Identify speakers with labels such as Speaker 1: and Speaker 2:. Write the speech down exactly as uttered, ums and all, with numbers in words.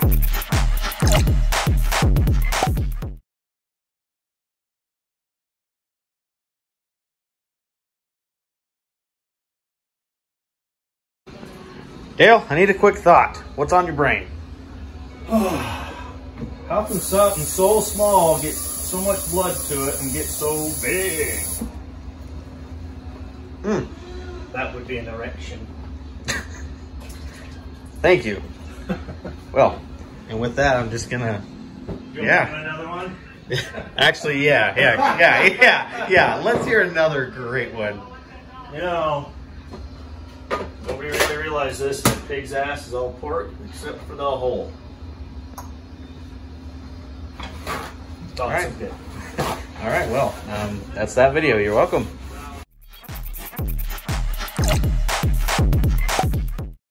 Speaker 1: Dale, I need a quick thought. What's on your brain?
Speaker 2: How can something so small get so much blood to it and get so big?
Speaker 1: Mm.
Speaker 2: That would be an erection.
Speaker 1: Thank you. Well, and with that, I'm just gonna.
Speaker 2: You
Speaker 1: yeah.
Speaker 2: want another one?
Speaker 1: Actually, yeah, yeah, yeah, yeah, yeah. Let's hear another great one.
Speaker 2: You know, nobody really realized this. The pig's ass is all pork except for the hole.
Speaker 1: All right.
Speaker 2: Good.
Speaker 1: All right. Well, um, that's that video. You're welcome.